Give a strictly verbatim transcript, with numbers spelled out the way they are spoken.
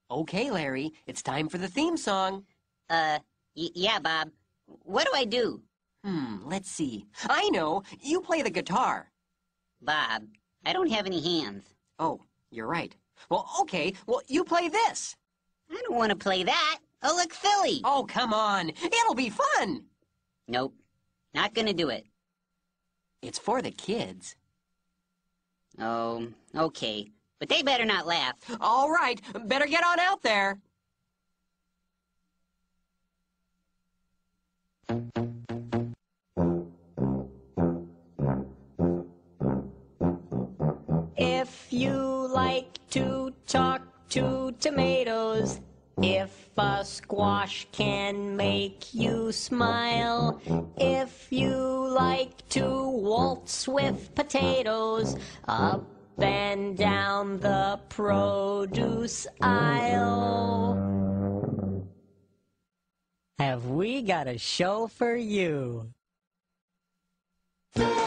Okay, Larry, it's time for the theme song. Uh, y yeah, Bob. What do I do? Hmm, let's see. I know! You play the guitar. Bob, I don't have any hands. Oh, you're right. Well, okay, well, you play this. I don't want to play that. I'll look silly. Oh, come on. It'll be fun. Nope, not gonna do it. It's for the kids. Oh, okay. But they better not laugh. All right, better get on out there. If you like to talk to tomatoes, if a squash can make you smile, if you like to waltz with potatoes, up and down the produce aisle, have we got a show for you?